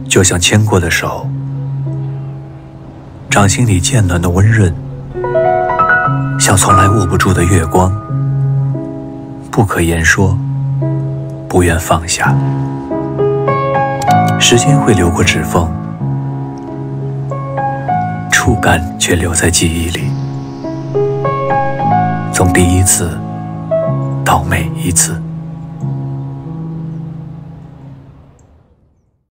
就像牵过的手，掌心里渐暖的温润，像从来握不住的月光，不可言说，不愿放下。时间会流过指缝，触感却留在记忆里，从第一次到每一次。